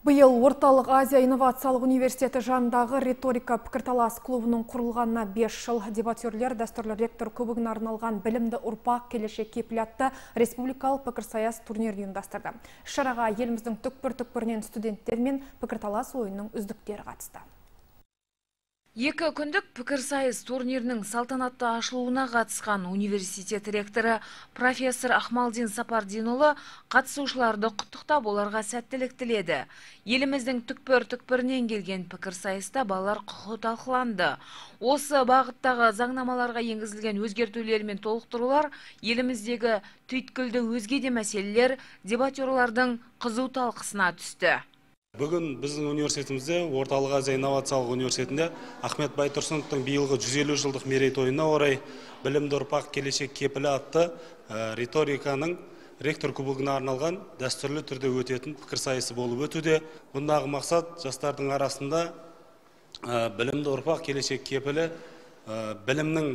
Биыл Орталық Азия инновациялық университеті жанындағы риторика пікірталас клубының құрылғанына 5 жыл. Дебатерлер дәстүрлі ректор кубогына арналған білімді ұрпақ келешек кепіл атты республикалық пікірсаяс турнирін ұйымдастырды. Шараға еліміздің түкпір-түкпірінен студенттер мен пікірталас ойынның үздіктері қатысты. Екі күндік пікірсайыс турнирінің салтанатты ашылуына қатысқан университет ректоры профессор Ахмалдин Сапардинұлы қатысушыларды құттықтап оларға сәттілік тіледі. Еліміздің түкпір-түкпірінен келген пікірсайыста балалар құқығы талқыланды. Осы бағыттағы заңнамаларға енгізілген өзгертулер мен толықтырулар еліміздегі түйткілді өзге де мәселелер дебатерлардың қызу талқысына түсті. Бүгін біздің университетімізде Орталық Азия инновациялық университетінде Ахмет Байтұрсыновтың биылғы 150 жылдық мерейтойына орай білімді ұрпақ келешек кепілі атты риториканың ректор кубогына арналған дәстүрлі түрде өтетін пікірсайысы болып өтуде. Бұндағы мақсат жастардың арасында білімді ұрпақ келешек кепілі білімнің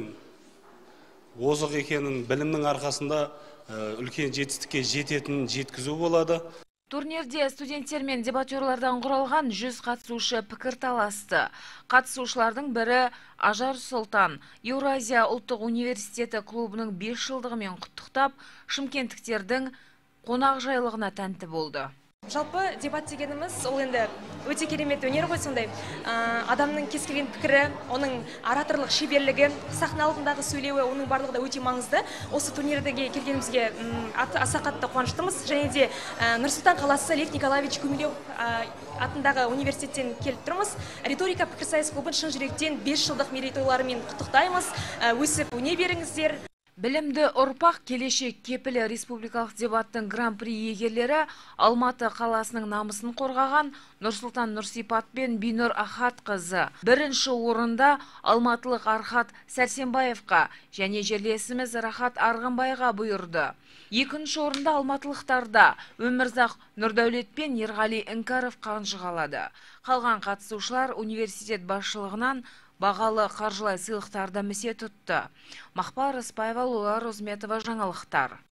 озық екенін, білімнің арқасында үлкен жетістікке жететінін жеткізу болады. Турнирде студенттер мен дебатерлардан құралған 100 қатысушы пікір таласты. Қатысушылардың бірі Ажар Сұлтан Еуразия ұлттық университеті клубының 5 жылдығымен құттықтап, шымкенттіктердің қонақжайлығына тәнті болды. Жалпы дебат дегеніміз ол енді өте керемет өнер ғой, сондай адамның кез келген пікірі, оның ораторлық шеберлігі, сахна алдындағы сөйлеуі, оның барлығы да өте маңызды. Осы турнирге келгенімізге аса қатты қуаныштымыз. Және де Нұр-Сұлтан қаласы Лев Николаевич Гумилев атындағы университеттен келіп тұрмыз. Риторика пікірсайыс клубын шын жүректен 5 жылдық мерейтойларымен құттықтаймыз. Өсіп өне беріңіздер. Білімді ұрпақ келешек кепілі республикалық дебаттың гран-при иегерлері Алматы қаласының намысын қорғаған Нұрсұлтан Нұрсипат пен Бинұр Ахат қызы. Бірінші орында алматылық Архат Сәрсенбаевқа және жерлесіміз Рахат Арғынбайға бұйырды. Екінші орында алматылықтарда Өмірзақ Нұрдәулет пен Ерғали Іңкәров қанжығалады. Қалған қатысушылар университет басшылығынан бағалы қаржылай сыйлықтарды місе тұтты. Мақпар Рыспаева, Лула Розметова, жаңалықтар.